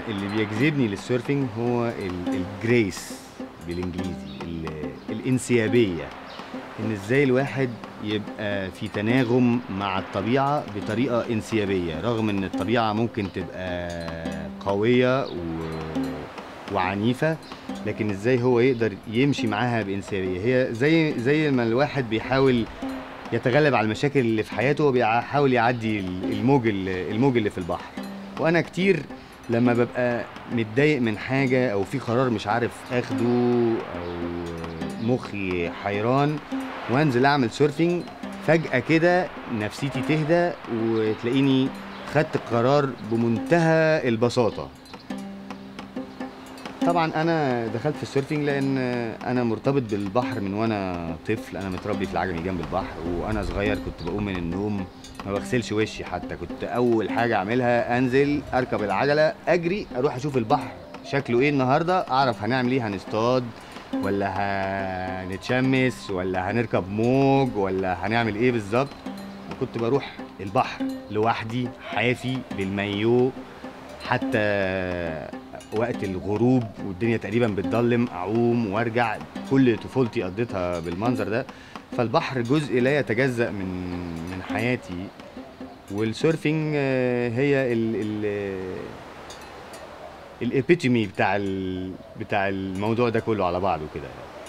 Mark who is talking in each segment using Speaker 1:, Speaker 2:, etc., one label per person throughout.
Speaker 1: انا اللي بيجذبني للسيرفنج هو الجريس بالانجليزي، الانسيابيه، ان ازاي الواحد يبقى في تناغم مع الطبيعه بطريقه انسيابيه، رغم ان الطبيعه ممكن تبقى قويه وعنيفه، لكن ازاي هو يقدر يمشي معاها بانسيابيه. هي زي ما الواحد بيحاول يتغلب على المشاكل اللي في حياته وبيحاول يعدي الموج اللي في البحر. وانا كتير لما ببقى متضايق من حاجه او في قرار مش عارف اخده او مخي حيران وانزل اعمل سيرفينج، فجاه كده نفسيتي تهدى وتلاقيني خدت القرار بمنتهى البساطه. طبعا انا دخلت في السيرفينج لان انا مرتبط بالبحر من وانا طفل. انا متربي في العجمي جنب البحر، وانا صغير كنت بقوم من النوم ما بغسلش وشي، حتى كنت اول حاجه اعملها انزل اركب العجله اجري اروح اشوف البحر شكله ايه النهارده، اعرف هنعمل ايه، هنصطاد ولا هنتشمس ولا هنركب موج ولا هنعمل ايه بالظبط. كنت بروح البحر لوحدي حافي بالمايو، حتى وقت الغروب والدنيا تقريبا بتضلم اعوم وارجع. كل طفولتي قضيتها بالمنظر ده. فالبحر جزء لا يتجزأ من حياتي، والسيرفينج هي الابيتومي بتاع الموضوع ده كله على بعضه كده.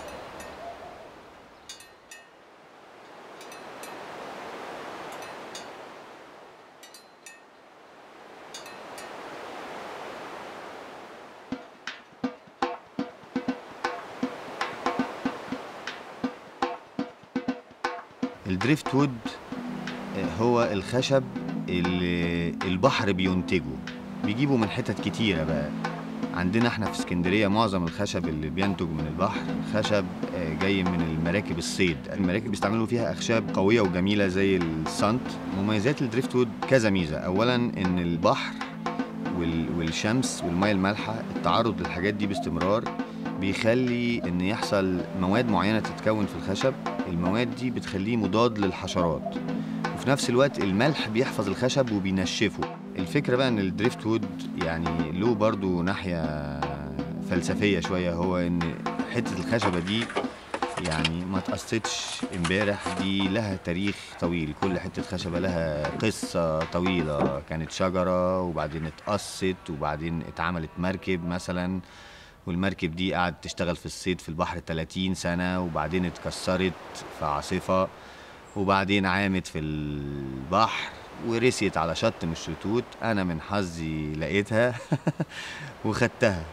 Speaker 1: الدريفت وود هو الخشب اللي البحر بينتجه، بيجيبه من حتت كتيرة بقى. عندنا احنا في اسكندرية معظم الخشب اللي بينتج من البحر خشب جاي من المراكب الصيد. المراكب بيستعملوا فيها أخشاب قوية وجميلة زي السانت. مميزات الدريفت وود كذا ميزة. أولا إن البحر والشمس والمياه المالحة التعرض للحاجات دي باستمرار بيخلي إن يحصل مواد معينة تتكون في الخشب. المواد دي بتخليه مضاد للحشرات، وفي نفس الوقت الملح بيحفظ الخشب وبينشفه. الفكرة بقى ان الدريفت وود يعني له برضو ناحية فلسفية شوية، هو ان حتة الخشبة دي يعني ما تقصتش امبارح، دي لها تاريخ طويل. كل حتة خشبة لها قصة طويلة، كانت شجرة وبعدين اتقصت وبعدين اتعملت مركب مثلا، والمركب دي قعدت تشتغل في الصيد في البحر 30 سنة وبعدين اتكسرت في عاصفة وبعدين عامت في البحر ورسيت على شط من الشطوط. أنا من حظي لقيتها وخدتها.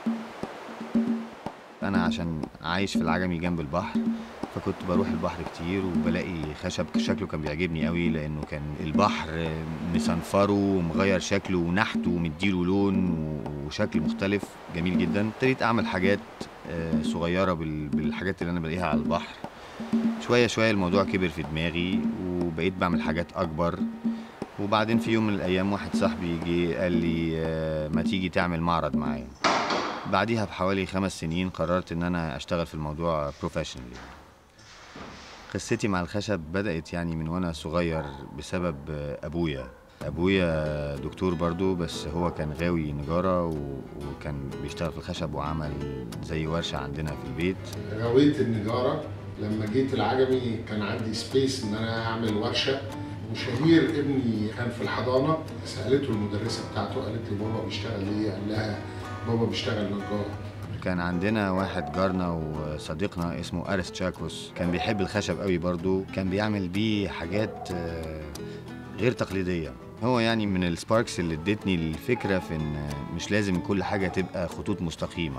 Speaker 1: أنا عشان عايش في العجمي جنب البحر فكنت بروح البحر كتير وبلاقي خشب شكله كان بيعجبني قوي، لأنه كان البحر مصنفره ومغير شكله ونحته ومديله لون وشكل مختلف جميل جدا. ابتديت أعمل حاجات صغيرة بالحاجات اللي أنا بلاقيها على البحر. شوية شوية الموضوع كبر في دماغي وبقيت بعمل حاجات أكبر. وبعدين في يوم من الأيام واحد صاحبي جه قال لي ما تيجي تعمل معرض معايا. بعديها بحوالي 5 سنين قررت إن أنا أشتغل في الموضوع بروفيشنالي. قصتي مع الخشب بدأت يعني من وأنا صغير بسبب أبويا دكتور برضو، بس هو كان غاوي نجارة وكان بيشتغل في الخشب وعمل زي ورشة عندنا في البيت.
Speaker 2: غاويت النجارة. لما جيت العجمي كان عندي سبيس ان انا اعمل ورشه. وشهير ابني كان في الحضانه، سالته المدرسه بتاعته قالت لي بابا بيشتغل ايه؟ قال لها بابا بيشتغل نجار.
Speaker 1: كان عندنا واحد جارنا وصديقنا اسمه أرس تشاكوس، كان بيحب الخشب قوي برضو، كان بيعمل بيه حاجات غير تقليدية. هو يعني من السباركس اللي ادتني الفكرة في ان مش لازم كل حاجة تبقى خطوط مستقيمة.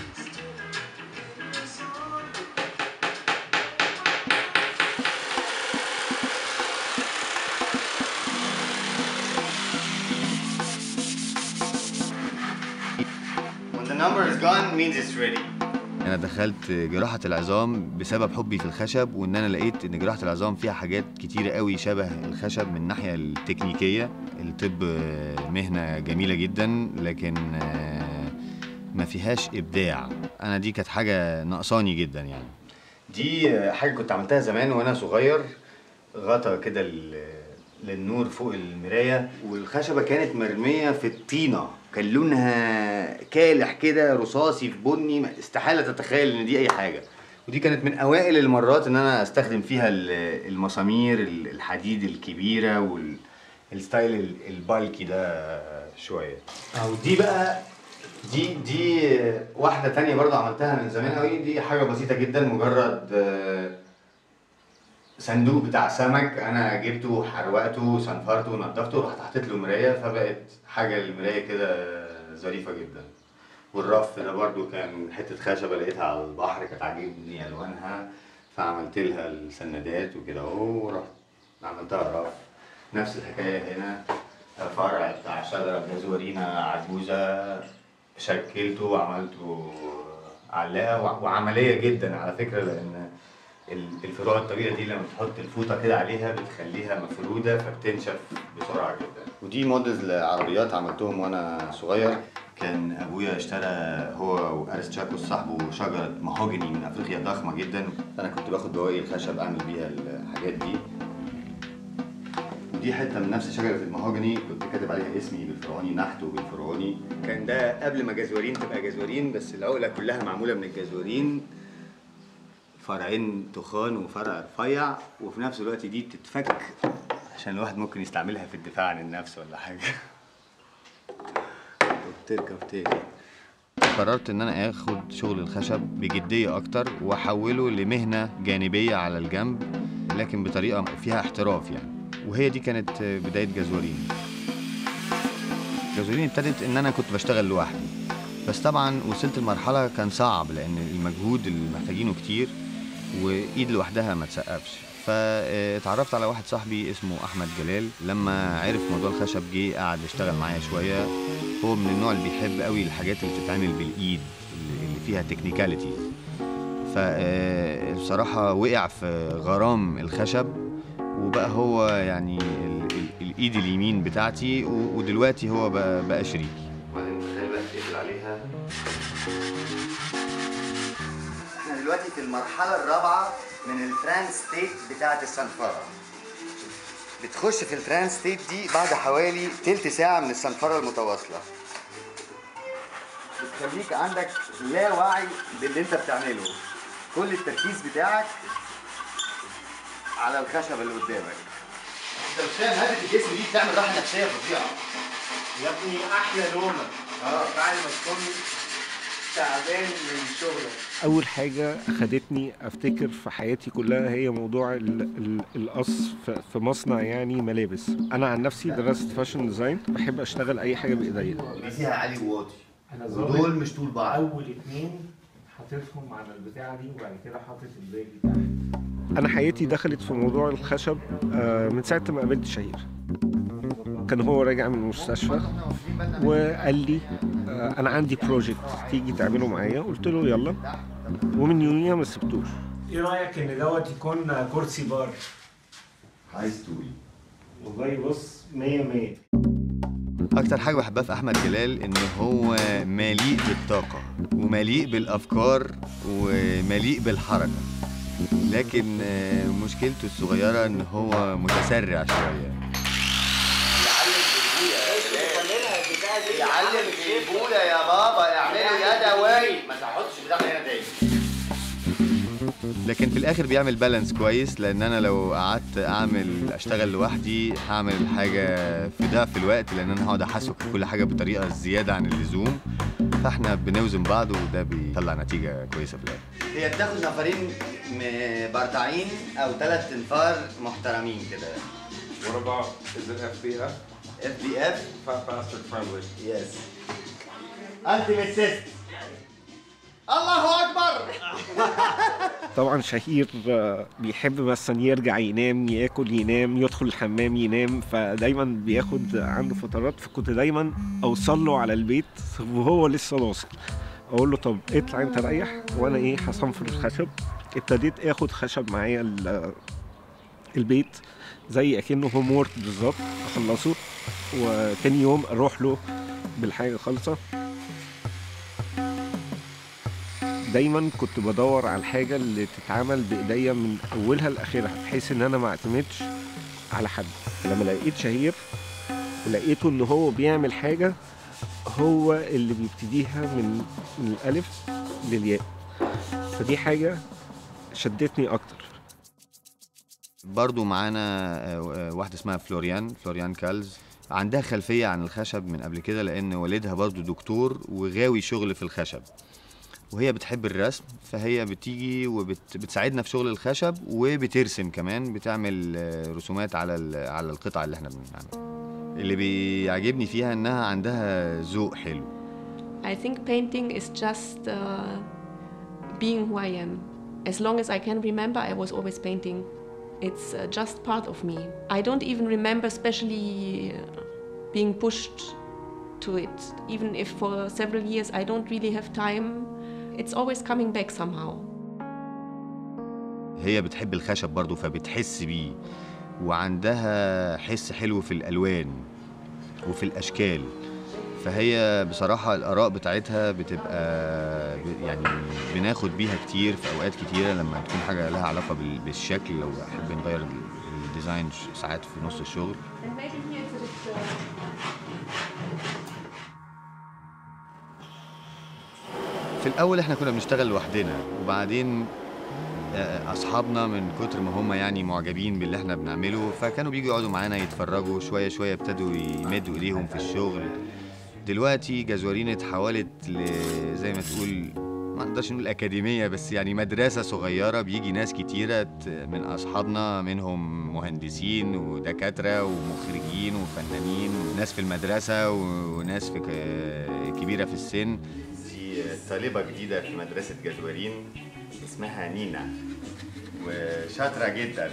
Speaker 1: number is gone means it's ready. أنا دخلت جراحة العظام بسبب حبي في الخشب، وإن أنا لقيت إن جراحة العظام فيها حاجات كتيرة قوي شبه الخشب من الناحية التكنيكية. الطب مهنة جميلة جدا لكن ما فيهاش إبداع. أنا دي كانت حاجة ناقصاني جدا يعني. دي حاجة كنت عملتها زمان وأنا صغير، غطا كده للنور فوق المرايه، والخشبه كانت مرميه في الطينه، كان لونها كالح كده رصاصي في بني، استحاله تتخيل ان دي اي حاجه. ودي كانت من اوائل المرات ان انا استخدم فيها المسامير الحديد الكبيره والستايل البالكي ده شويه. او دي بقى دي واحده تانية برضه عملتها من زمان قوي. دي حاجه بسيطه جدا، مجرد صندوق بتاع سمك انا جبته حروقته صنفرته ونضفته ورحت حطيت له مرايه، فبقت حاجه المرايه كده ظريفه جدا. والرف ده برضو كان حته خشبه لقيتها على البحر كانت عاجبني الوانها، فعملت لها السندات وكده اهو ورحت عملتها رف. نفس الحكايه هنا، فرع بتاع شجره جزورينا عجوزه شكلته وعملته علاقه وعمليه جدا على فكره، لان الفروع الطويله دي لما تحط الفوطه كده عليها بتخليها مفروده فبتنشف بسرعه جدا. ودي موديلز لعربيات عملتهم وانا صغير. كان ابويا اشترى هو وارستشاكوس صاحبه شجره مهوجني من افريقيا ضخمه جدا، فانا كنت باخد بواقي الخشب اعمل بيها الحاجات دي. ودي حته من نفس شجره المهوجني كنت كاتب عليها اسمي بالفرعوني، نحته بالفرعوني. كان ده قبل ما جزورين تبقى جزورين، بس العقله كلها معموله من الجزورين، فرعين تخان وفرع رفيع، وفي نفس الوقت دي تتفك عشان الواحد ممكن يستعملها في الدفاع عن النفس ولا حاجه. وبتركب تاني. قررت ان انا اخد شغل الخشب بجديه اكتر واحوله لمهنه جانبيه على الجنب، لكن بطريقه فيها احتراف يعني. وهي دي كانت بدايه جزورين. جزورين ابتدت ان انا كنت بشتغل لوحدي، بس طبعا وصلت لمرحله كان صعب لان المجهود اللي محتاجينه كتير وايد لوحدها ما تسقفش. فاتعرفت على واحد صاحبي اسمه احمد جلال، لما عرف موضوع الخشب جه قعد يشتغل معايا شويه. هو من النوع اللي بيحب قوي الحاجات اللي بتتعمل بالايد اللي فيها تكنيكاليتي، فبصراحه وقع في غرام الخشب وبقى هو يعني الايد اليمين بتاعتي، ودلوقتي هو بقى شريكي. وبعدين تخيل بقى تقفل عليها. احنا دلوقتي في المرحله الرابعه من الترانس ستيت بتاعه الصنفره. بتخش في الترانس ستيت دي بعد حوالي تلت ساعه من الصنفره المتواصله. بتخليك عندك لا وعي باللي انت بتعمله، كل التركيز بتاعك على الخشب اللي قدامك. انت مش فاهم هدف الجسم دي بتعمل راحه نفسيه فظيعه
Speaker 3: يا ابني. احلى نومه بعد ما تكون تعبان من شغلك.
Speaker 4: اول حاجه اخدتني افتكر في حياتي كلها هي موضوع القص في مصنع يعني ملابس. انا عن نفسي درست فاشن ديزاين، بحب اشتغل اي حاجه بايديا.
Speaker 1: دي فيها عالي وواطي،
Speaker 3: انا
Speaker 1: دول مش طول بعض.
Speaker 3: اول اتنين حاططهم على البتاعه دي وبعد كده حاطط الباقي تحت.
Speaker 4: انا حياتي دخلت في موضوع الخشب من ساعه ما قابلت شهير. كان هو راجع من المستشفى وقال لي انا عندي بروجكت تيجي تعمله معايا. قلت له يلا، ومن يوميها ما سبتوش.
Speaker 3: ايه رايك ان دوت يكون كرسي بار؟
Speaker 1: عايز تقولي
Speaker 3: والله بص 100.
Speaker 1: اكتر حاجه بحبها في احمد جلال ان هو مليء بالطاقه ومليء بالافكار ومليء بالحركه، لكن مشكلته الصغيره ان هو متسرع شويه. يعلم في البوله يا بابا، اعمله يدوي، ما تحطش بتاع هنا تاني. لكن في الاخر بيعمل بالانس كويس، لان انا لو قعدت اشتغل لوحدي هعمل حاجه في ضعف الوقت، لان انا هقعد احسك كل حاجه بطريقه زياده عن اللزوم، فاحنا بنوزن بعض وده بيطلع نتيجه كويسه في الاخر. هي بتاخد نفرين برتعين او 3 انفار محترمين كده.
Speaker 5: What about, is it FBF?
Speaker 1: FBF?
Speaker 5: Fat Bastard Friendly.
Speaker 1: Yes. Ultimate System. الله أكبر!
Speaker 4: طبعا شهير بيحب مثلا يرجع ينام، ياكل ينام، يدخل الحمام ينام، فدايما بياخد عنده فترات. فكنت دايما اوصل له على البيت وهو لسه واصل، اقول له طب اطلع انت ريح وانا ايه هصنفر الخشب. ابتديت اخد خشب معايا البيت زي اكنه هوم وورك بالظبط، اخلصه وتاني يوم اروح له بالحاجه خالصه. دايما كنت بدور على الحاجه اللي تتعمل بايديا من اولها لاخرها، بحيث ان انا ما اعتمدش على حد. لما لقيت شهير ولقيته ان هو بيعمل حاجة هو اللي بيبتديها من الألف للياء، فدي حاجة شدتني أكتر.
Speaker 1: برضو معانا واحدة اسمها فلوريان كالز، عندها خلفية عن الخشب من قبل كده لأن والدها برضو دكتور وغاوي شغل في الخشب، وهي بتحب الرسم فهي بتيجي وبتساعدنا في شغل الخشب وبترسم كمان، بتعمل رسومات على القطع اللي احنا بنعملها. اللي بيعجبني فيها انها عندها ذوق حلو.
Speaker 6: I think painting is just being who I am. As long as I can remember, I was always painting. It's just part of me. I don't even remember especially being pushed to it. Even if for several years I don't really have time, it's always coming back somehow.
Speaker 1: هي بتحب الخشب برضو فبتحس بيه، وعندها حس حلو في الألوان وفي الأشكال، فهي بصراحة الآراء بتاعتها بتبقى يعني بناخد بيها كتير في أوقات كتيرة لما تكون حاجة لها علاقة بالشكل، لو حابين نغير الديزاين ساعات في نص الشغل. في الأول احنا كنا بنشتغل لوحدنا، وبعدين أصحابنا من كتر ما هم يعني معجبين باللي احنا بنعمله فكانوا بيجوا يقعدوا معانا يتفرجوا شوية شوية، ابتدوا يمدوا إيديهم في الشغل. دلوقتي جزورين اتحولت زي ما تقول، ما نقدرش نقول أكاديمية، بس يعني مدرسة صغيرة بيجي ناس كتيرة من أصحابنا، منهم مهندسين ودكاترة ومخرجين وفنانين وناس في المدرسة وناس كبيرة في السن. دي طالبة جديدة في مدرسة جزورين اسمها نينا وشاطرة جدا.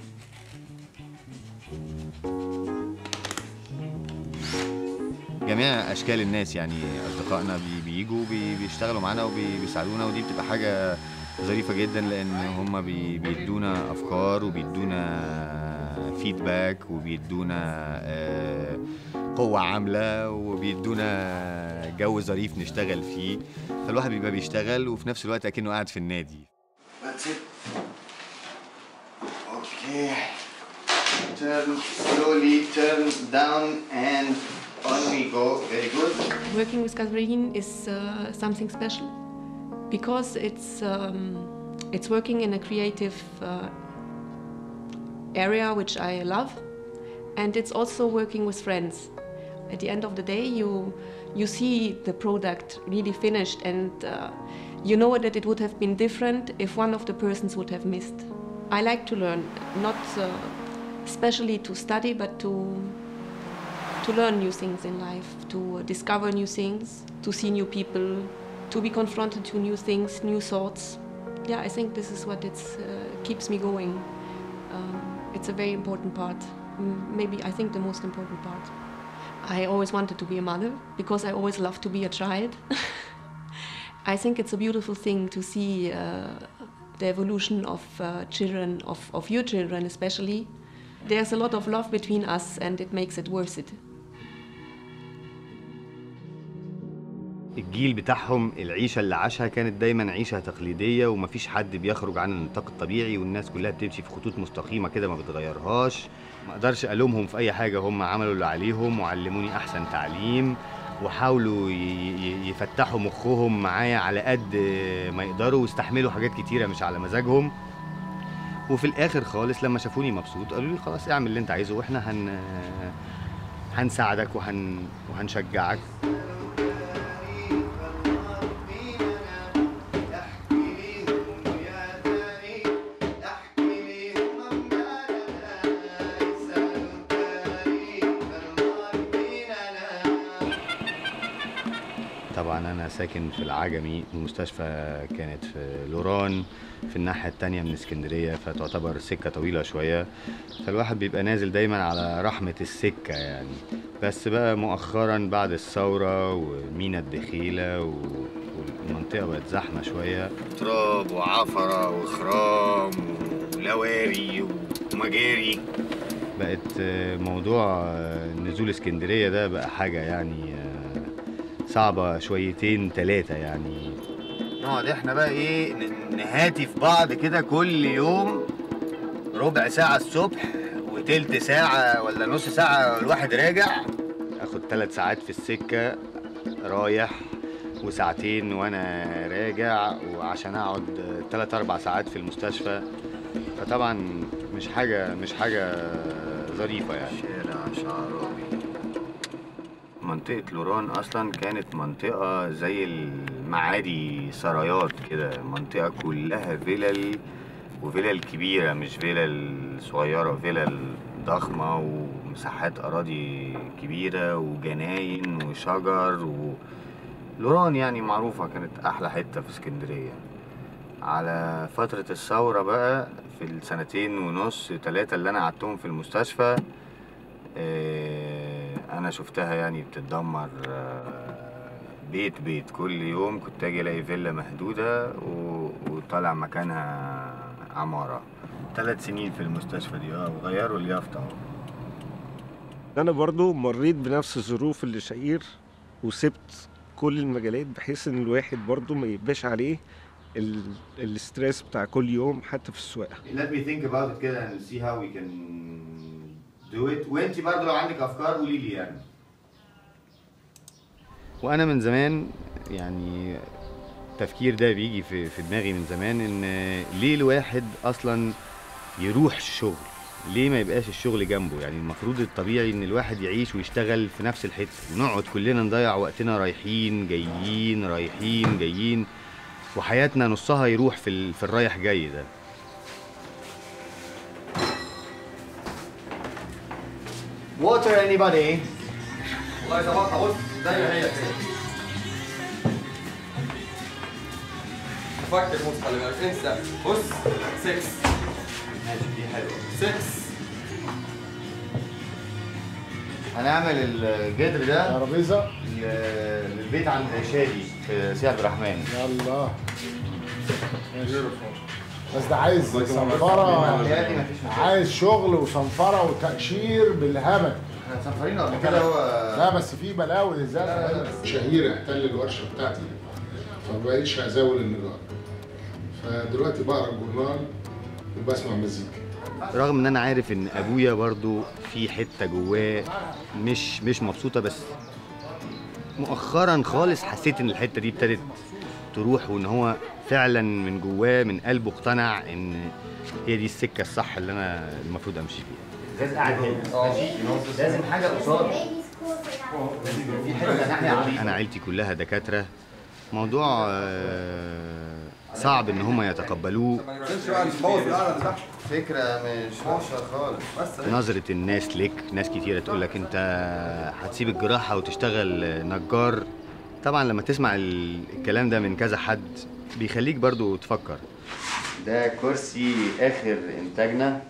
Speaker 1: جميع أشكال الناس يعني أصدقائنا بيجوا بيشتغلوا معانا وبيساعدونا، ودي بتبقى حاجة ظريفة جدا لأن هم بيدونا أفكار وبيدونا فيدباك وبيدونا قوة عاملة وبيدونا جو ظريف نشتغل فيه، فالواحد بيبقى بيشتغل وفي نفس الوقت أكنه قاعد في النادي.
Speaker 7: That's it. Okay. Turn slowly, turn down and on we go. Very good.
Speaker 6: Working with Gazwarin is something special because it's working in a creative area which I love, and it's also working with friends. At the end of the day, you see the product really finished, and you know that it would have been different if one of the persons would have missed. I like to learn, not especially to study, but to learn new things in life, to discover new things, to see new people, to be confronted to new things, new thoughts. Yeah, I think this is what keeps me going. It's a very important part, maybe I think the most important part. I always wanted to be a mother because I always loved to be a child. I think it's a beautiful thing to see the evolution of children, of your children especially. There's a lot of love between us and it makes it worth it.
Speaker 1: الجيل بتاعهم العيشة اللي عاشها كانت دايما عيشة تقليدية ومفيش حد بيخرج عن النطاق الطبيعي، والناس كلها بتمشي في خطوط مستقيمة كده ما بتغيرهاش. ما اقدرش ألومهم في أي حاجة، هم عملوا اللي عليهم وعلموني أحسن تعليم وحاولوا يفتحوا مخهم معايا على قد ما يقدروا واستحملوا حاجات كتيرة مش على مزاجهم، وفي الآخر خالص لما شافوني مبسوط قالوا لي خلاص اعمل اللي انت عايزه واحنا هنساعدك وهنشجعك. طبعا أنا ساكن في العجمي، المستشفى كانت في لوران في الناحية التانية من اسكندرية، فتعتبر سكة طويلة شوية، فالواحد بيبقى نازل دايما على رحمة السكة يعني. بس بقى مؤخرا بعد الثورة ومينا الدخيلة والمنطقة بقت زحمة شوية، تراب وعفرة وخرام ولواري ومجاري، بقت موضوع نزول اسكندرية ده بقى حاجة يعني صعبة شويتين تلاتة يعني. نقعد احنا بقى ايه نهاتي في بعض كده كل يوم ربع ساعة الصبح وتلت ساعة ولا نص ساعة الواحد راجع، اخد 3 ساعات في السكة رايح وساعتين وانا راجع، وعشان اقعد 3-4 ساعات في المستشفى. فطبعا مش حاجة ظريفة يعني. شارع شعراوي. منطقة لوران أصلا كانت منطقة زي المعادي سرايات كده، منطقة كلها فيلل، وفيلل كبيرة مش فيلل صغيرة، فيلل ضخمة ومساحات أراضي كبيرة وجناين وشجر لوران يعني معروفة كانت أحلى حتة في اسكندرية. على فترة الثورة بقى في السنتين ونص 3 اللي أنا قعدتهم في المستشفى، أنا شفتها يعني بتتدمر بيت بيت. كل يوم كنت أجي ألاقي فيلا مهدودة وطالع مكانها عمارة. 3 سنين في المستشفى دي وغيروا اليافطة.
Speaker 4: انا برضو مريت بنفس الظروف اللي شهير، وسبت كل المجالات بحيث ان الواحد برضو ما يبقاش عليه الاسترس بتاع كل يوم حتى في السواقه.
Speaker 1: Let me think about it كده and see how we can do it. وانتي برضو لو عندك افكار قولي لي يعني. وانا من زمان يعني التفكير ده بيجي في دماغي من زمان، ان ليه الواحد اصلا يروح الشغل؟ ليه ما يبقاش الشغل جنبه؟ يعني المفروض الطبيعي ان الواحد يعيش ويشتغل في نفس الحته، ونقعد كلنا نضيع وقتنا رايحين جايين رايحين جايين، وحياتنا نصها يروح في الرايح جاي ده. Water anybody؟
Speaker 8: والله يا بطه بص زي ما هي كده. فكر بص خلي بالك انسى بص 6
Speaker 1: ماشي دي حلوه.
Speaker 8: 6
Speaker 1: هنعمل الجدر ده
Speaker 2: ترابيزه
Speaker 1: للبيت عند شادي في سي عبد الرحمن.
Speaker 2: يلا ماشي. بس ده عايز صنفره، عايز شغل وصنفره وتقشير بالهبل.
Speaker 1: احنا مسافرين قبل كده هو.
Speaker 2: لا بس في بلاوي ازاي. شهير احتل الورشه بتاعتي فما بقيتش ازاول النجار، فدلوقتي بقرا الجورنال وبسمع مزيكا.
Speaker 1: رغم ان انا عارف ان ابويا برضو في حته جواه مش مبسوطه، بس مؤخرا خالص حسيت ان الحته دي ابتدت تروح، وان هو فعلا من جواه من قلبه اقتنع ان هي دي السكه الصح اللي انا المفروض امشي فيها. لازم قاعد هنا ماشي، لازم حاجه قصاد، لازم يبقى في حته ناحيه عريضه. انا عيلتي كلها دكاتره، موضوع صعب ان هم يتقبلوه. فكره مش وحشه خالص. نظره الناس ليك، ناس كتيره تقول لك انت هتسيب الجراحه وتشتغل نجار. طبعا لما تسمع الكلام ده من كذا حد بيخليك برضو تفكر. ده كرسي اخر انتاجنا،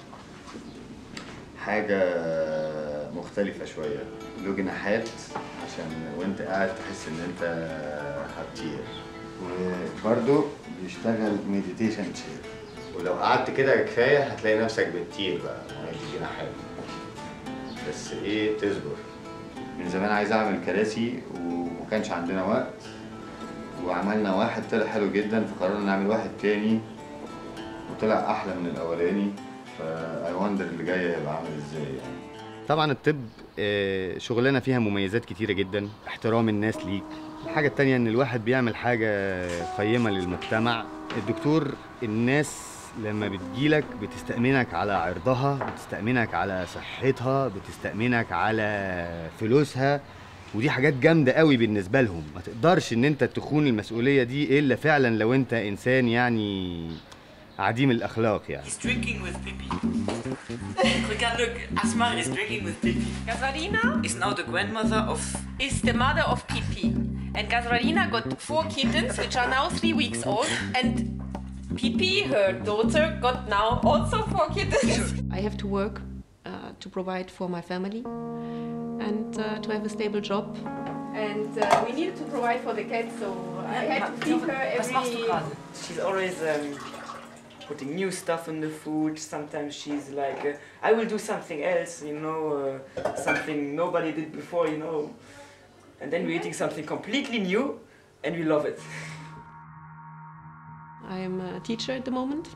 Speaker 1: حاجه مختلفه شويه، له جناحات عشان وانت قاعد تحس ان انت هتطير، وبرضه بيشتغل مديتيشن تشير، ولو قعدت كده كفايه هتلاقي نفسك بتطير بقى من الجناحات. بس ايه، تصبر. من زمان عايز اعمل كراسي ومكانش عندنا وقت، وعملنا واحد طلع حلو جدا، فقررنا نعمل واحد تاني وطلع احلى من الاولاني، فاي وندر اللي جاي هيبقى عامل ازاي يعني. طبعا الطب شغلانه فيها مميزات كتيره جدا، احترام الناس ليك. الحاجه التانيه ان الواحد بيعمل حاجه قيمه للمجتمع. الدكتور الناس لما بتجيلك بتستأمنك على عرضها، بتستأمنك على صحتها، بتستأمنك على فلوسها، ودي حاجات جامده قوي بالنسبه لهم. ما تقدرش ان انت تخون المسؤوليه دي الا فعلا لو انت انسان يعني عديم الاخلاق يعني.
Speaker 9: He's drinking with Pippi. Regarde, look, Asmar is drinking with Pippi.
Speaker 10: Gazarina
Speaker 9: Is now the grandmother of...
Speaker 10: is the mother of Pippi. And Gazarina got 4 kittens, which are now 3 weeks old. And Pippi, her daughter, got now also 4 kittens.
Speaker 6: I have to work to provide for my family and to have a stable job.
Speaker 10: And we needed to provide for the cat, so I had to feed her
Speaker 9: Was machst du
Speaker 10: every...
Speaker 9: gerade? She's always putting new stuff in the food. Sometimes she's like, I will do something else, you know, something nobody did before, you know. And then we're eating something completely new, and we love it.
Speaker 6: I'm a teacher at the moment,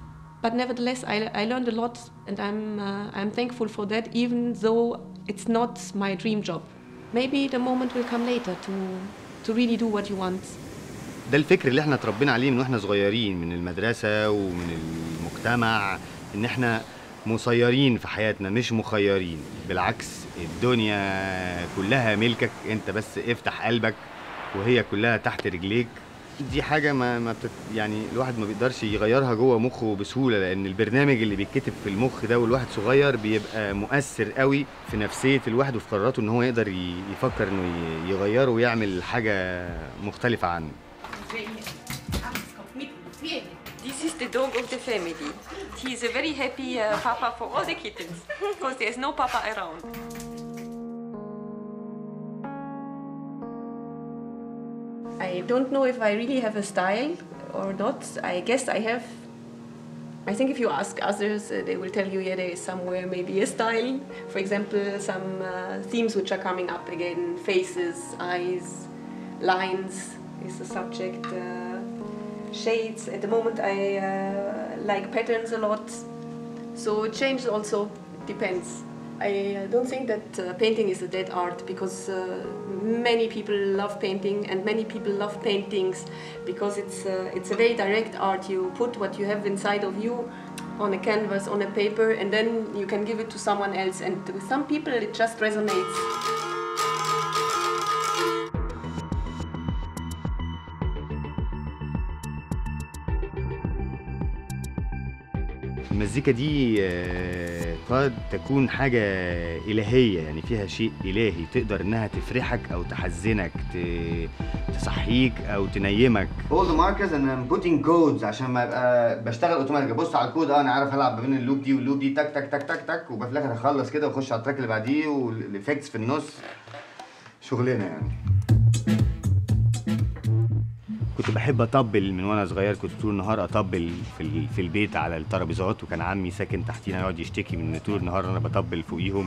Speaker 6: But nevertheless, I learned a lot, and I'm thankful for that, even though it's not my dream job. Maybe the moment will come later to really do what you want.
Speaker 1: ده الفكر اللي احنا اتربينا عليه من واحنا صغيرين، من المدرسة ومن المجتمع، ان احنا مسيرين في حياتنا مش مخيرين. بالعكس، الدنيا كلها ملكك، انت بس افتح قلبك وهي كلها تحت رجليك. دي حاجة ما يعني الواحد ما بيقدرش يغيرها جوه مخه بسهولة، لأن البرنامج اللي بيتكتب في المخ ده والواحد صغير بيبقى مؤثر قوي في نفسية الواحد وفي قراراته، إن هو يقدر يفكر إنه يغيره ويعمل حاجة مختلفة عنه.
Speaker 10: This is the dog of the family. He is a very happy papa for all the kittens because there's no papa around.
Speaker 6: I don't know if I really have a style or not. I guess I have. I think if you ask others, they will tell you, yeah, there is somewhere maybe a style. For example, some themes which are coming up again: faces, eyes, lines is the subject. Shades. At the moment, I like patterns a lot. So it changes also. It depends. I don't think that painting is a dead art, because many people love painting and many people love paintings because it's a very direct art. You put what you have inside of you on a canvas, on a paper, and then you can give it to someone else. And with some people, it just resonates.
Speaker 1: المزيكا دي قد تكون حاجة إلهية، يعني فيها شيء إلهي، تقدر إنها تفرحك أو تحزنك، تصحيك أو تنيمك. All the markers and I'm putting codes عشان ما أبقى بشتغل أوتوماتيك، أبص على الكود، أنا عارف ألعب ما بين اللوب دي واللوب دي، تك تك تك تك تك، وفي الآخر أخلص كده وأخش على التراك اللي بعديه والإفكتس في النص. شغلنا يعني. كنت بحب اطبل من وانا صغير، كنت طول النهار اطبل في البيت على الترابيزات، وكان عمي ساكن تحتينا يقعد يشتكي من طول النهار انا بطبل فوقيهم.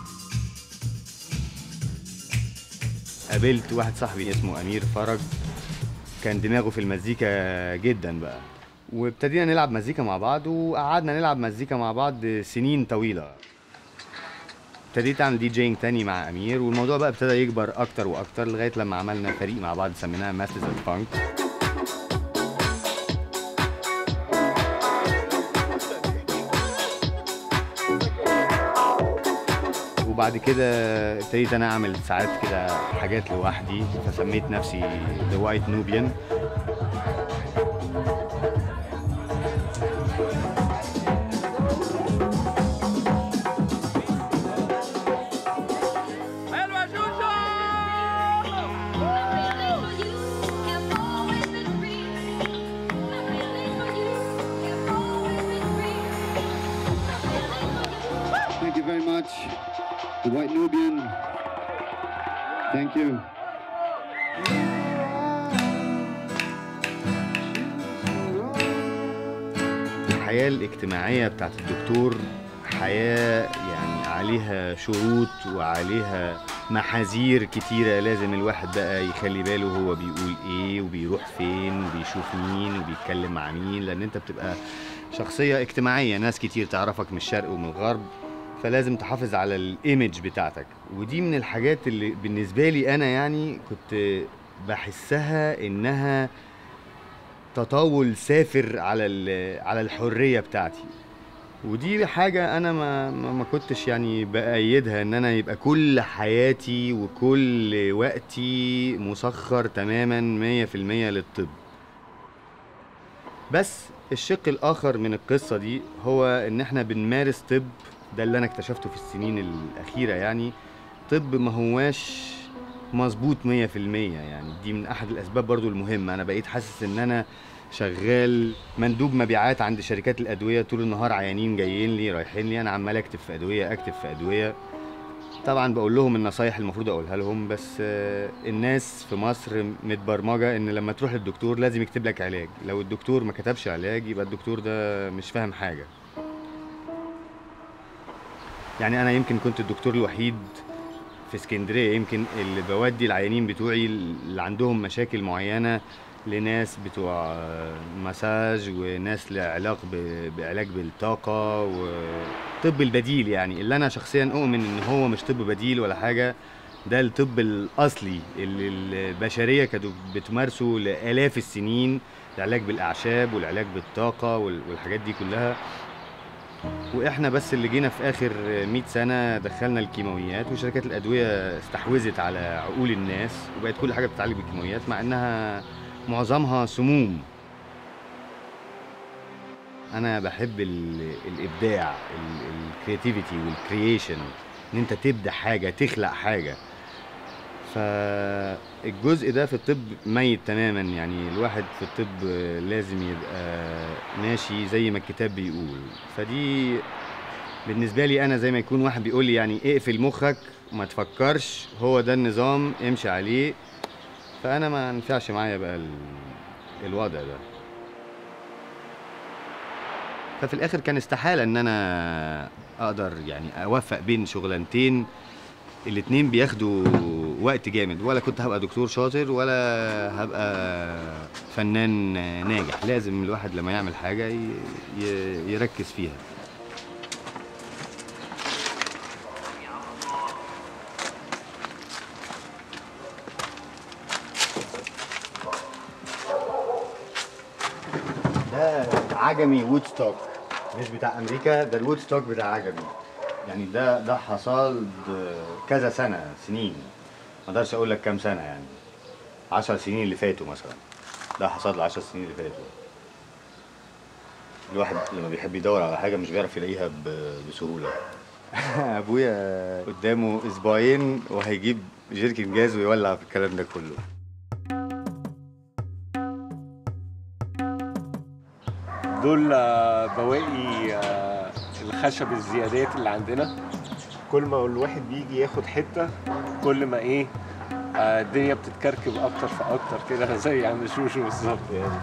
Speaker 1: قابلت واحد صاحبي اسمه امير فرج، كان دماغه في المزيكا جدا بقى، وابتدينا نلعب مزيكا مع بعض، وقعدنا نلعب مزيكا مع بعض سنين طويله. ابتديت اعمل دي جينج تاني مع امير، والموضوع بقى ابتدى يكبر اكتر واكتر لغايه لما عملنا فريق مع بعض سميناه ماسترز اوف فانك. وبعد كده ابتديت انا اعمل ساعات كده حاجات لوحدي، فسميت نفسي ذا وايت نوبيان.
Speaker 11: Thank you very much, the White Nubian. Thank you.
Speaker 1: الحياة الاجتماعية بتاعت الدكتور حياة يعني عليها شروط وعليها محاذير كتيرة، لازم الواحد بقى يخلي باله هو بيقول ايه وبيروح فين وبيشوف مين وبيتكلم مع مين، لان انت بتبقى شخصية اجتماعية، ناس كتير تعرفك من الشرق ومن الغرب، فلازم تحافظ على الايمج بتاعتك. ودي من الحاجات اللي بالنسبة لي انا يعني كنت بحسها انها تطاول سافر على الحرية بتاعتي. ودي حاجة أنا ما كنتش يعني بأيدها، إن أنا يبقى كل حياتي وكل وقتي مسخر تماماً 100% للطب. بس الشق الآخر من القصة دي هو إن إحنا بنمارس طب، ده اللي أنا اكتشفته في السنين الأخيرة، يعني طب ما هواش مظبوط 100%، يعني دي من أحد الأسباب برضو المهمة. أنا بقيت حاسس إن أنا شغال مندوب مبيعات عند شركات الأدوية، طول النهار عيانين جايين لي رايحين لي، أنا عمال أكتب في أدوية. طبعا بقول لهم النصايح المفروض أقولها لهم، بس الناس في مصر متبرمجة إن لما تروح للدكتور لازم يكتب لك علاج، لو الدكتور ما كتبش علاج يبقى الدكتور ده مش فاهم حاجة. يعني أنا يمكن كنت الدكتور الوحيد في اسكندرية يمكن اللي بودي العيانين بتوعي اللي عندهم مشاكل معينة لناس بتوع مساج وناس لعلاق بعلاج بالطاقة وطب البديل، يعني اللي أنا شخصيا أؤمن إن هو مش طب بديل ولا حاجة، ده الطب الأصلي اللي البشرية كانت بتمارسه لآلاف السنين، العلاج بالأعشاب والعلاج بالطاقة والحاجات دي كلها. وإحنا بس اللي جينا في آخر 100 سنة دخلنا الكيماويات، وشركات الأدوية استحوذت على عقول الناس وبقت كل حاجة بتتعالج بالكيماويات مع إنها معظمها سموم. أنا بحب الإبداع، الكرياتيفيتي والكرييشن، إن أنت تبدأ حاجة، تخلق حاجة. فالجزء ده في الطب ميت تماما، يعني الواحد في الطب لازم يبقى ماشي زي ما الكتاب بيقول. فدي بالنسبة لي أنا زي ما يكون واحد بيقول لي يعني اقفل مخك وما تفكرش، هو ده النظام امشي عليه. فأنا ما ينفعش معايا بقى الوضع ده. ففي الآخر كان استحالة إن أنا أقدر يعني أوفق بين شغلانتين الاتنين بياخدوا وقت جامد، ولا كنت هبقى دكتور شاطر ولا هبقى فنان ناجح. لازم الواحد لما يعمل حاجة يركز فيها. ده عجمي وودستوك، مش بتاع أمريكا، ده الوودستوك بتاع عجمي. يعني ده حصاد كذا سنين، ما اقدرش اقول لك كام سنه، يعني 10 سنين اللي فاتوا مثلا. ده حصاد ال10 سنين اللي فاتوا. الواحد لما بيحب يدور على حاجه مش بيعرف يلاقيها بسهوله. ابويا قدامه اسبوعين وهيجيب جيركن جاز ويولع في الكلام ده كله.
Speaker 4: دول بواقي الخشب الزيادات اللي عندنا. كل ما الواحد بيجي ياخد حته كل ما ايه الدنيا بتتكركب اكتر فاكتر كده، زي عند شوشو بالظبط. يعني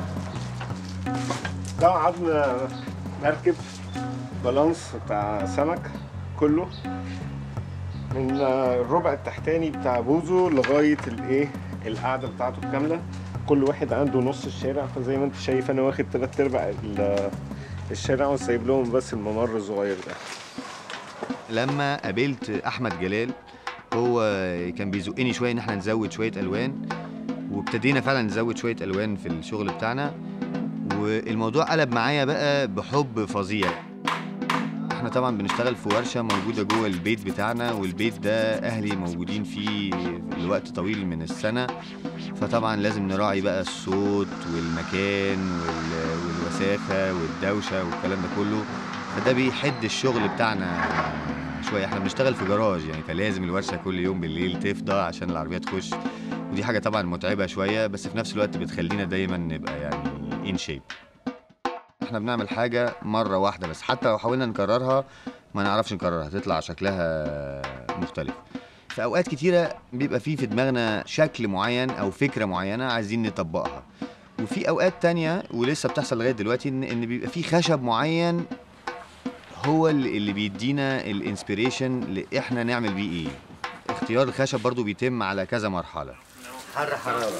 Speaker 4: ده عظم مركب بالانس بتاع سمك كله، من الربع التحتاني بتاع بوزو لغايه الايه القاعده بتاعته الكامله. كل واحد عنده نص الشارع، فزي ما انت شايف انا واخد 3/4 الشارع وسايب لهم بس الممر الصغير ده.
Speaker 1: لما قابلت احمد جلال هو كان بيزقني شويه ان احنا نزود شويه الوان، وابتدينا فعلا نزود شويه الوان في الشغل بتاعنا، والموضوع قلب معايا بقى بحب فظيع. احنا طبعا بنشتغل في ورشه موجوده جوه البيت بتاعنا، والبيت ده اهلي موجودين فيه لوقت طويل من السنه، فطبعا لازم نراعي بقى الصوت والمكان والوساخه والدوشه والكلام ده كله، فده بيحد الشغل بتاعنا شويه. احنا بنشتغل في جراج يعني، فلازم الورشه كل يوم بالليل تفضى عشان العربيه تخش، ودي حاجه طبعا متعبه شويه، بس في نفس الوقت بتخلينا دايما نبقى يعني ان شيب. احنا بنعمل حاجه مره واحده بس، حتى لو حاولنا نكررها ما نعرفش نكررها، تطلع شكلها مختلف. في اوقات كتيره بيبقى في دماغنا شكل معين او فكره معينه عايزين نطبقها، وفي اوقات تانية ولسه بتحصل لغايه دلوقتي ان بيبقى في خشب معين هو اللي بيدينا الانسبيريشن اللي احنا نعمل بيه ايه. اختيار الخشب برضو بيتم على كذا مرحله. حراره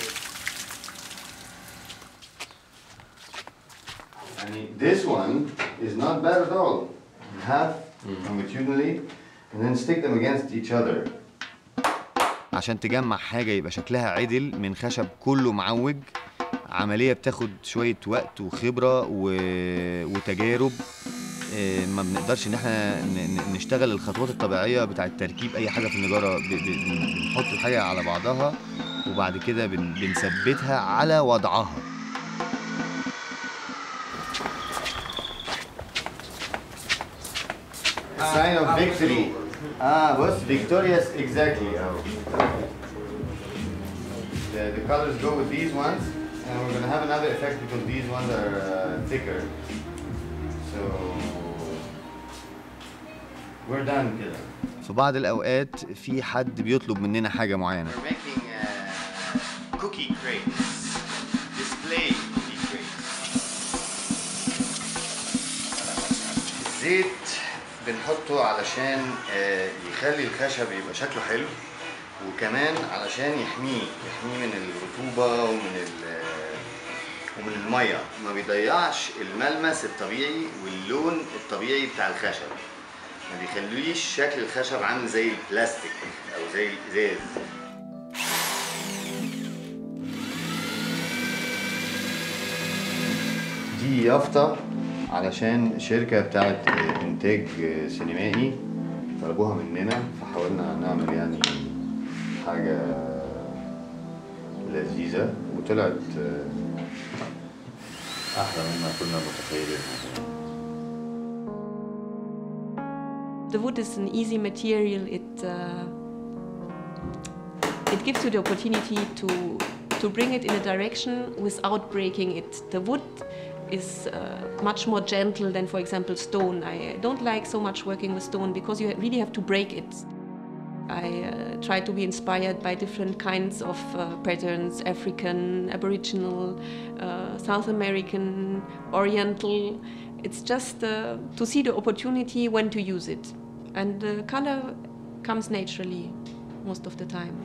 Speaker 1: يعني this one is not bad at all. Half longitudinally and then stick them against each other. عشان تجمع حاجة يبقى شكلها عدل من خشب كله معوج، عملية بتاخد شوية وقت وخبرة وتجارب. ما بنقدرش ان احنا نشتغل الخطوات الطبيعية بتاعة تركيب اي حاجة في النجارة. بنحط الحاجة على بعضها وبعد كده بنثبتها على وضعها. Sign of victory. بص victorious exactly. The colors go with these ones, and we're gonna have another effect because these ones are thicker. So we're done كده. في بعض الأوقات في حد بيطلب مننا حاجة معينة. We're making cookie crates. Display cookie crates. الزيت بنحطه علشان يخلي الخشب يبقى شكله حلو، وكمان علشان يحميه من الرطوبة ومن المية، ما بيضيعش الملمس الطبيعي واللون الطبيعي بتاع الخشب، ما بيخليش شكل الخشب عامل زي البلاستيك او زي الازاز. دي يافطة علشان شركة بتاعت انتاج سينمائي طلبوها مننا، فحاولنا نعمل يعني حاجة لذيذة وطلعت أحلى مما كنا متخيلين.
Speaker 6: The wood is an easy material. It gives you the opportunity to bring it in a direction without breaking it. The wood is much more gentle than, for example, stone. I don't like so much working with stone because you really have to break it. I try to be inspired by different kinds of patterns, African, Aboriginal, South American, Oriental. It's just to see the opportunity when to use it. And the color comes naturally most of the time.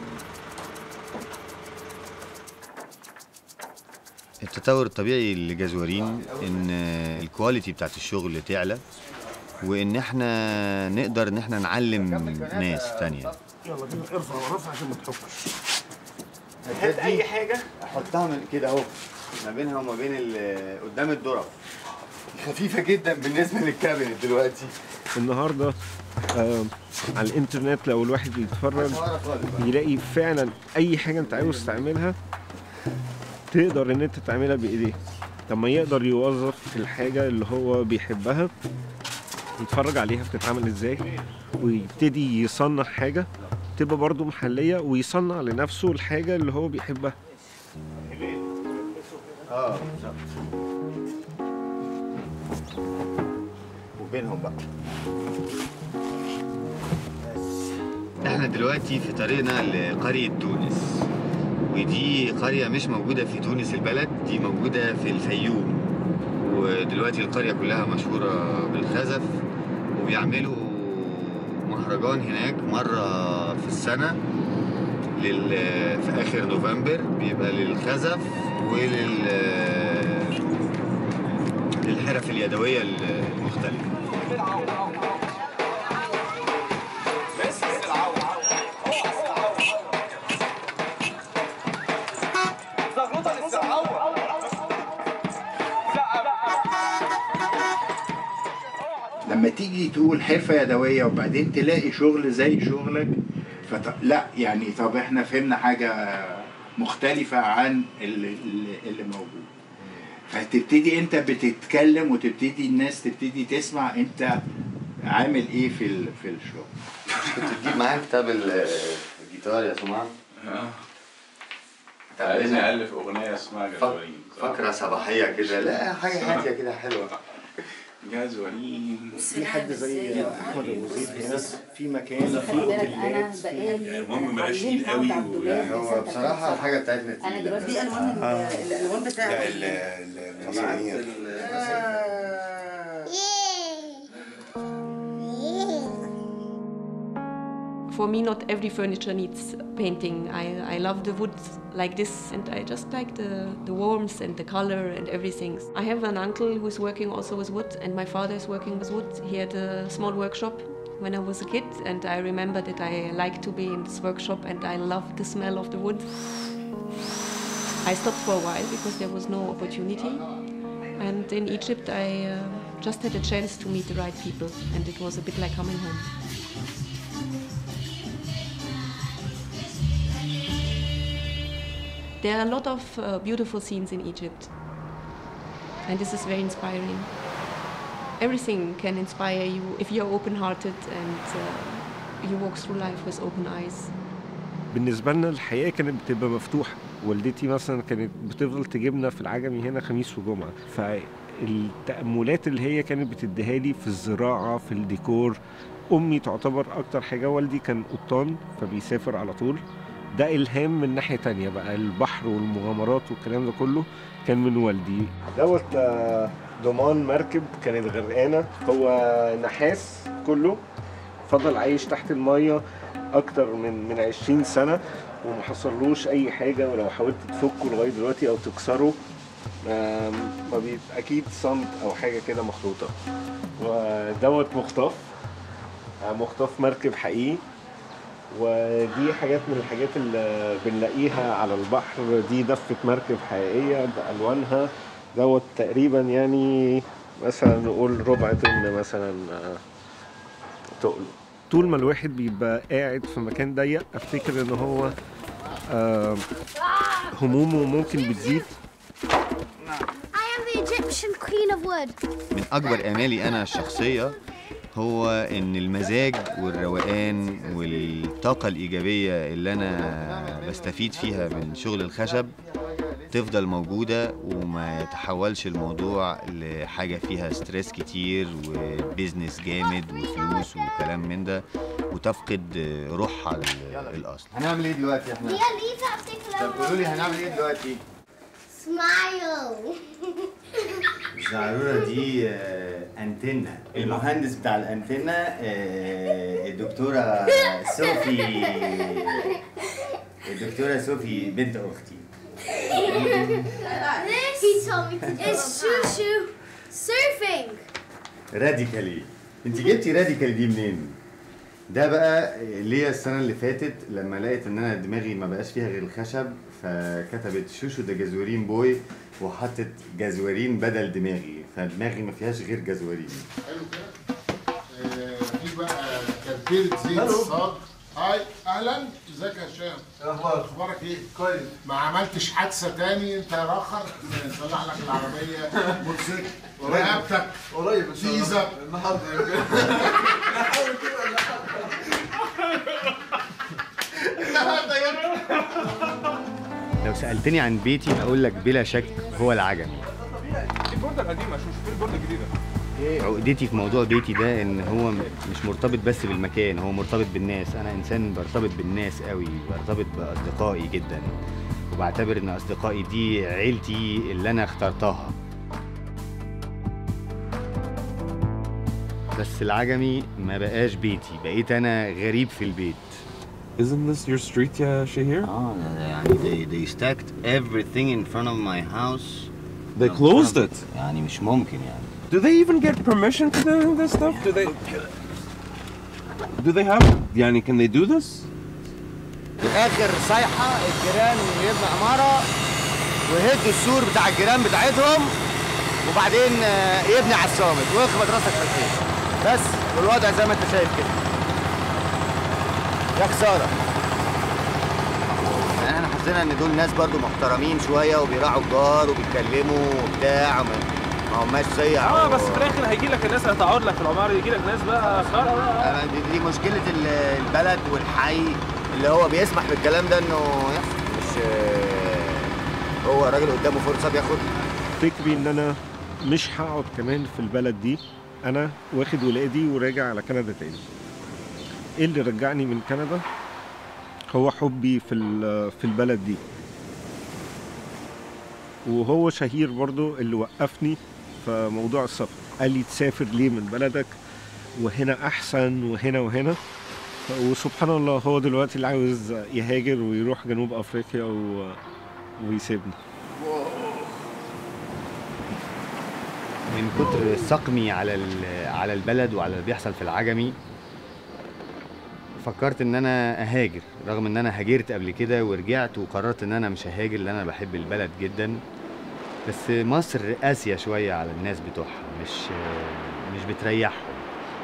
Speaker 1: التطور الطبيعي لجزورين ان الكواليتي بتاعت الشغل تعلى، وان احنا نقدر ان احنا نعلم ناس تانية.
Speaker 2: يلا كده ارفع عشان ما تحكش.
Speaker 1: هات اي حاجه احطها من كده اهو ما بينها وما بين قدام الدرف. خفيفه جدا بالنسبه للكابينت دلوقتي.
Speaker 4: النهارده على الانترنت لو الواحد بيتفرج يلاقي فعلا اي حاجه انت عاوز تعملها تقدر ان انت تعملها بايديه. لما يقدر يوظف الحاجه اللي هو بيحبها يتفرج عليها بتتعمل ازاي، ويبتدي يصنع حاجه تبقى برضو محليه، ويصنع لنفسه الحاجه اللي هو بيحبها.
Speaker 1: وبينهم بقى. احنا دلوقتي في طريقنا لقرية تونس، ودي قرية مش موجودة في تونس البلد، دي موجودة في الفيوم. ودلوقتي القرية كلها مشهورة بالخزف، وبيعملوا مهرجان هناك مرة في السنة في آخر نوفمبر، بيبقى للخزف للحرف اليدوية المختلفة.
Speaker 12: لما تيجي تقول حرفة يدوية وبعدين تلاقي شغل زي شغلك، لا يعني طب احنا فهمنا حاجة مختلفة عن اللي موجود. فتبتدي انت بتتكلم وتبتدي الناس تبتدي تسمع انت عامل ايه في الشغل.
Speaker 1: كنت تجيب معاك كتاب الجيتار يا سمعة؟
Speaker 13: عايزني ألف أغنية اسمها جزورين.
Speaker 1: فقرة صباحية كده، لا حاجة هادية كده حلوة.
Speaker 13: جزورين.
Speaker 2: في حد زي احمد ابو زيد هنا في مكان في اوتيلات.
Speaker 13: المهم بلاش تقيل قوي.
Speaker 1: هو بصراحة الحاجة بتاعتنا
Speaker 14: انا دلوقتي دي الالوان بتاعت
Speaker 1: المسامير.
Speaker 6: For me, not every furniture needs painting. I love the wood like this, and I just like the warmth and the color and everything. I have an uncle who is working also with wood, and my father is working with wood. He had a small workshop when I was a kid, and I remember that I liked to be in this workshop, and I loved the smell of the wood. I stopped for a while because there was no opportunity, and in Egypt I just had a chance to meet the right people, and it was a bit like coming home. There are a lot of beautiful scenes in Egypt, and this is very inspiring. Everything can inspire you if you're open-hearted and you walk through life with open eyes.
Speaker 4: بالنسبة لنا الحياة كانت بتبقى مفتوحة. والدتي مثلا كانت بتفضل تجيبنا في العجمي هنا خميس وجمعة، فالتأملات اللي هي كانت بتديها لي في الزراعة في الديكور. أمي تعتبر أكتر حاجة، والدي كان قبطان فبيسافر على طول، ده إلهام من ناحية تانية بقى. البحر والمغامرات والكلام ده كله كان من والدي. دوت ضمان مركب كانت غرقانة، هو نحاس كله، فضل عايش تحت المية اكتر من 20 سنه وما حصلوش اي حاجه، ولو حاولت تفكه لغايه دلوقتي او تكسره اكيد صمت او حاجه كده مخروطه. ودوت مخطف مركب حقيقي، ودي حاجات من الحاجات اللي بنلاقيها على البحر. دي دفة مركب حقيقية بألوانها. دوت تقريبا يعني مثلا نقول ربع طن مثلا تقل. طول ما الواحد بيبقى قاعد في مكان ضيق افتكر ان هو همومه ممكن بتزيد.
Speaker 1: من أكبر آمالي أنا الشخصية هو إن المزاج والروقان والطاقة الإيجابية اللي أنا بستفيد فيها من شغل الخشب تفضل موجودة وما يتحولش الموضوع لحاجة فيها ستريس كتير وبيزنس جامد وفلوس وكلام من ده وتفقد روحها للأصل. هنعمل إيه دلوقتي إحنا؟ طب قولوا لي هنعمل إيه دلوقتي؟ سمايل. الزعرورة دي أنتنة. المهندس بتاع الأنتنة الدكتورة صوفي بنت أختي.
Speaker 15: He told me to do Shushu surfing.
Speaker 1: راديكالي. انت جبتي راديكالي دي منين؟ ده بقى ليا السنة اللي فاتت لما لقيت ان انا دماغي ما بقاش فيها غير الخشب، فكتبت شوشو ده جزورين بوي وحطت جزورين بدل دماغي، فدماغي ما فيهاش غير جزورين.
Speaker 2: حلو كده. في بقى تركيبة زيت صاج. هاي اهلا، ازيك يا هشام؟ اخبارك ايه؟ كويس. ما عملتش حادثه تاني انت يا راخر؟ نصلح لك العربيه، موتوسيكل، رقبتك، قريب ان شاء الله النهارده يمكن. نحاول كده
Speaker 1: لو سألتني عن بيتي هقول لك بلا شك هو العجمي.
Speaker 5: البوردة القديمة شوف في البوردة الجديدة.
Speaker 1: عقدتي في موضوع بيتي ده ان هو مش مرتبط بس بالمكان، هو مرتبط بالناس. انا انسان برتبط بالناس قوي، برتبط باصدقائي جدا وبعتبر ان اصدقائي دي عيلتي اللي انا اخترتها. بس العجمي ما بقاش بيتي، بقيت انا غريب في البيت.
Speaker 5: Isn't this your street يا شهير؟
Speaker 1: يعني they stacked everything in front of my house.
Speaker 5: They closed it.
Speaker 1: يعني مش ممكن يعني.
Speaker 5: Do they even get permission to do this stuff? Do they have? يعني can they do this?
Speaker 7: في اخر صيحه الجيران يبنوا عماره ويهدوا السور بتاع الجيران بتاعتهم وبعدين يبني على الصامت ويخبط راسك في الحيط بس، والوضع زي ما انت شايف كده. يا خساره.
Speaker 1: احنا حسينا ان دول ناس برضو محترمين شويه وبيراعوا الجار وبيتكلموا وبتاع، ما هماش صيع.
Speaker 5: بس في الاخر هيجي لك الناس اللي هتقعد لك في العماره، يجي لك ناس بقى خرا.
Speaker 1: دي مشكله البلد والحي اللي هو بيسمح بالكلام ده انه يحصل، مش هو راجل قدامه فرصه بياخد.
Speaker 4: فكري ان انا مش هقعد كمان في البلد دي، انا واخد ولادي وراجع على كندا تاني. ايه اللي رجعني من كندا؟ هو حبي في البلد دي، وهو شهير برضو اللي وقفني في موضوع السفر. قال لي تسافر ليه من بلدك وهنا احسن وهنا وسبحان الله هو دلوقتي اللي عاوز يهاجر ويروح جنوب افريقيا ويسيبني.
Speaker 1: من كتر سقمي على البلد وعلى اللي بيحصل في العجمي فكرت ان انا اهاجر، رغم ان انا هاجرت قبل كده ورجعت وقررت ان انا مش ههاجر لان انا بحب البلد جدا. بس مصر قاسية شوية على الناس بتوعها، مش بتريحهم.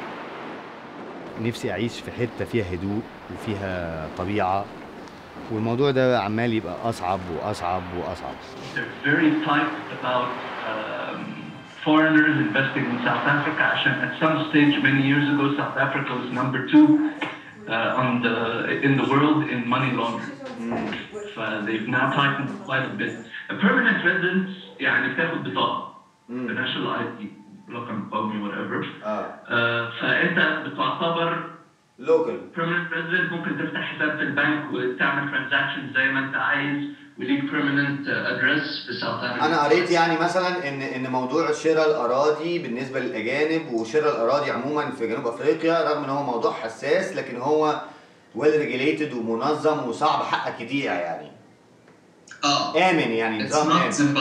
Speaker 1: نفسي اعيش في حتة فيها هدوء وفيها طبيعة، والموضوع ده عمال يبقى اصعب واصعب واصعب.
Speaker 16: They're very tight about foreigners investing in South Africa عشان at some stage many years ago South Africa was number 2 in the world in money laundering. They've now tightened quite a bit. A permanent residence يعني بتاخد بطاقة national ID رقم قومي whatever. فأنت بتعتبر
Speaker 1: local
Speaker 16: permanent resident، ممكن تفتح حساب في البنك وتعمل transactions زي ما أنت عايز وليك permanent address في South Africa.
Speaker 1: أنا قريت يعني مثلا إن موضوع شراء الأراضي بالنسبة للأجانب وشراء الأراضي عموما في جنوب أفريقيا، رغم إن هو موضوع حساس، لكن هو ويل ريجيليتد ومنظم وصعب حقك يضيع يعني. آمن يعني نظام آمن.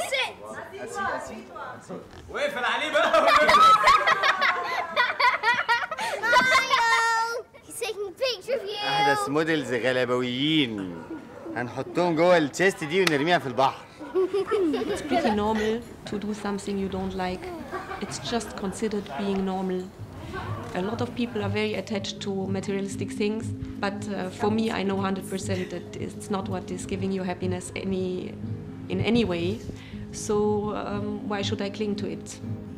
Speaker 5: واقفل عليه بقى.
Speaker 1: أحدث موديلز غلبويين هنحطهم جوه التشيست دي ونرميها في البحر.
Speaker 6: It's pretty normal to do something you don't like. It's just considered being normal. A lot of people are very attached to materialistic things, but for me, I know 100% that it's not what is giving you happiness in any way. So why should I cling to it?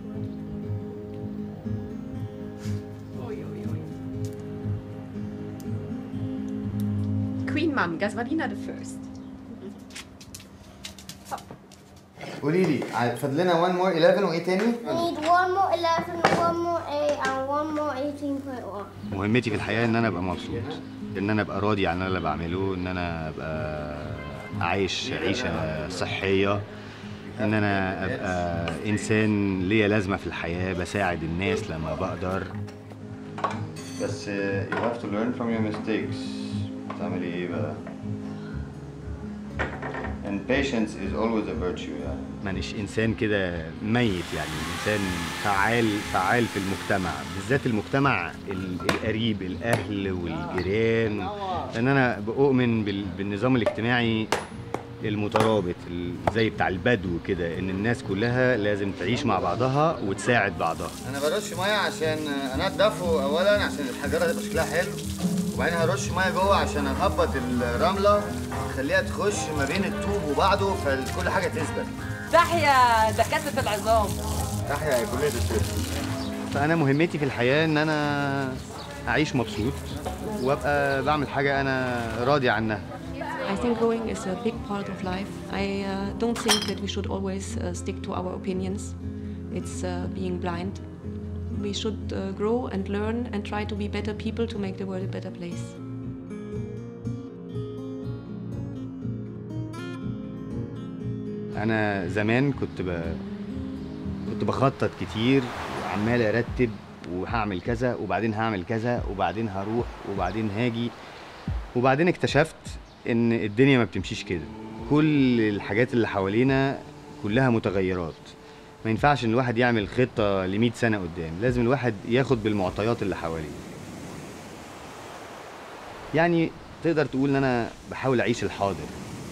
Speaker 6: Queen Mom, Gasvarina the first.
Speaker 1: قولي لي فضلنا 1 more 11 وايه تاني؟
Speaker 15: We need 1 more 11, 1 more 8 and 1 more 18.1.
Speaker 1: مهمتي في الحياه ان انا ابقى مبسوط، ان انا ابقى راضي عن اللي بعمله، ان انا ابقى عايش عيشه صحيه، ان انا ابقى انسان ليا لازمه في الحياه، بساعد الناس لما بقدر. بس you have to learn from your mistakes. تعملي ايه بقى؟ And patience is always a virtue يعني. مانيش انسان كده ميت يعني، انسان فعال في المجتمع، بالذات المجتمع القريب، الاهل والجيران، لان انا بؤمن بالنظام الاجتماعي المترابط زي بتاع البدو كده، ان الناس كلها لازم تعيش مع بعضها وتساعد بعضها. انا برش ميه عشان انضفه اولا عشان الحجاره تبقى شكلها حلو، وبعدين هرش ميه جوه عشان اهبط الرمله اخليها تخش ما بين الطوب وبعضه فكل حاجه تثبت.
Speaker 10: تحيا دكاتره العظام.
Speaker 1: تحيا كليه الطب. فانا مهمتي في الحياه ان انا اعيش مبسوط وابقى بعمل حاجه انا راضي عنها.
Speaker 6: I think growing is a big part of life. I don't think that we should always stick to our opinions. It's being blind. We should grow and learn and try to be better people to make the world a better place.
Speaker 1: أنا زمان كنت بخطط كتير وعمال أرتب وهعمل كذا وبعدين هعمل كذا وبعدين هروح وبعدين هاجي، وبعدين اكتشفت إن الدنيا ما بتمشيش كده. كل الحاجات اللي حوالينا كلها متغيرات، ما ينفعش إن الواحد يعمل خطة ل100 سنة قدام، لازم الواحد ياخد بالمعطيات اللي حواليه. يعني تقدر تقول إن أنا بحاول أعيش الحاضر.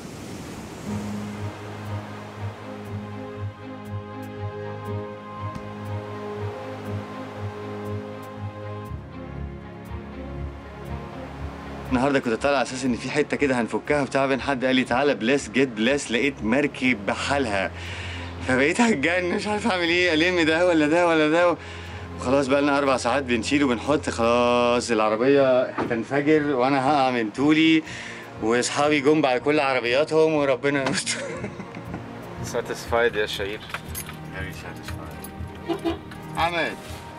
Speaker 1: النهارده كنت طالع على اساس ان في حته كده هنفكها بتاع، بين حد قال لي تعالى بلاس جيت بلاس، لقيت مركب بحالها فبقيت هتجنن مش عارف اعمل ايه، الم ده ولا ده ولا ده، وخلاص بقى لنا 4 ساعات بنشيل وبنحط، خلاص العربيه هتنفجر وانا هقع من طولي، واصحابي جم بعد كل عربياتهم وربنا يستر.
Speaker 5: ساتيسفايد يا شهير.
Speaker 1: Very satisfied. عماد